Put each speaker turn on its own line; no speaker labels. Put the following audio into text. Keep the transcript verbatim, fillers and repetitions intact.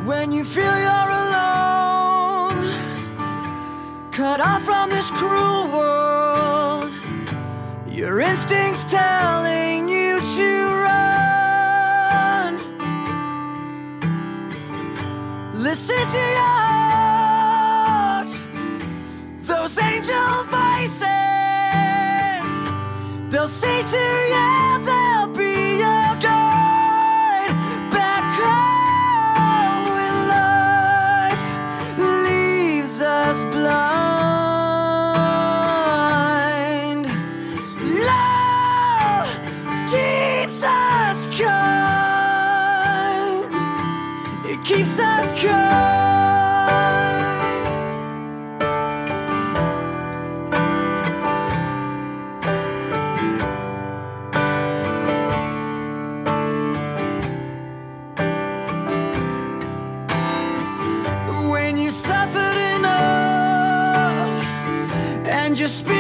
When you feel you're alone, cut off from this cruel world, your instincts telling you to run. Listen to your heart, those angel voices. They'll say to you, they'll be your guide back home when life leaves us blind. Love keeps us kind. It keeps us kind. When you suffered enough and your spirit